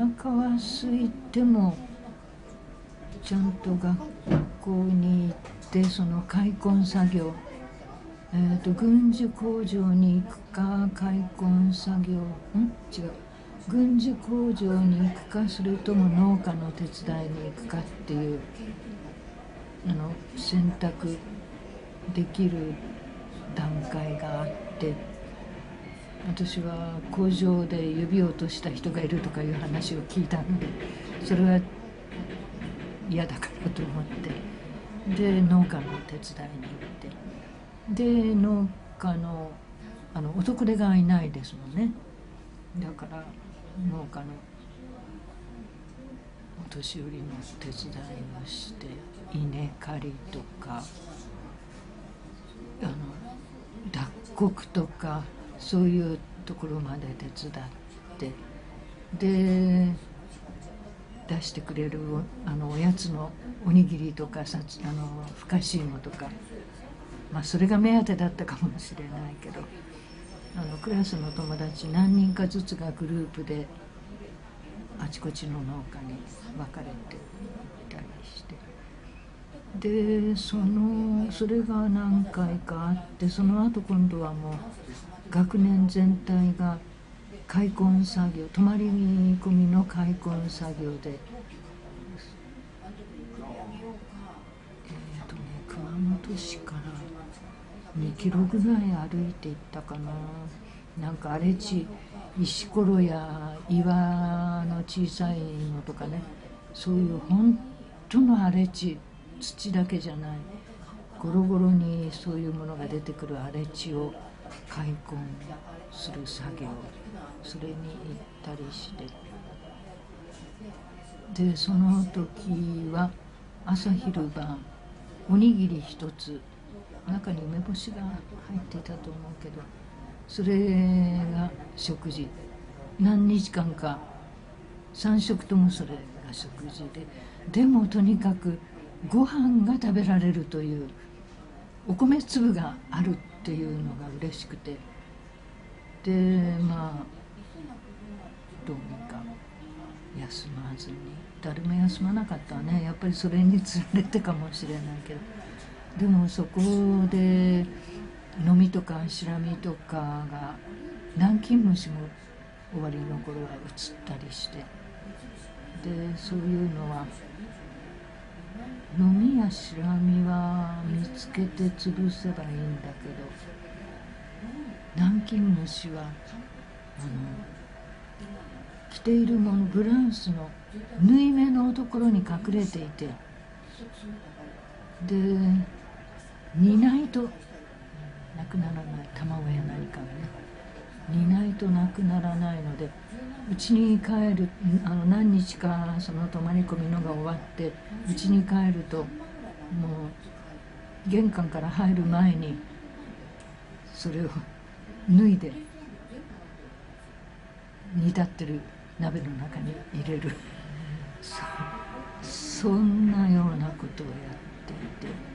腹は空いてもちゃんと学校に行ってその開墾作業、軍需工場に行くか開墾作業違う軍需工場に行くかそれとも農家の手伝いに行くかっていう選択できる段階があって、私は工場で指を落とした人がいるとかいう話を聞いたので、それは嫌だからと思ってで農家の手伝いに行って、で農家の男手がいないですもんね。だから農家のお年寄りの手伝いをして稲刈りとか脱穀とかそういうところまで手伝ってで出してくれるおやつのおにぎりとかふかし芋とか、それが目当てだったかもしれないけど、クラスの友達何人かずつがグループであちこちの農家に分かれていたりして、でそれが何回かあって、その後今度はもう学年全体が開墾作業、泊まり込みの開墾作業で、熊本市から2キロぐらい歩いていったかな。なんか荒れ地、石ころや岩の小さいのとかね、そういう本当の荒れ地、土だけじゃないゴロゴロにそういうものが出てくる荒れ地を開墾する作業、それに行ったりして、でその時は朝昼晩おにぎり一つ、中に梅干しが入っていたと思うけど、それが食事、何日間か3食ともそれが食事でもとにかくご飯が食べられるという、お米粒があるっていうのが嬉しくて、でどうにか休まずに、誰も休まなかったわね、やっぱりそれにつられてかもしれないけど、でもそこでノミとかシラミとかが南京虫も終わりの頃は移ったりして、でそういうのはノミやシラミは見つけて潰せばいいんだけど、南京虫は着ているもの、ブラウスの縫い目のところに隠れていて、で煮ないとなくならない、卵や何かがね煮ないとなくならないので、家に帰る何日かその泊まり込みのが終わって家に帰ると、もう玄関から入る前にそれを脱いで煮立ってる鍋の中に入れるそんなようなことをやっていて。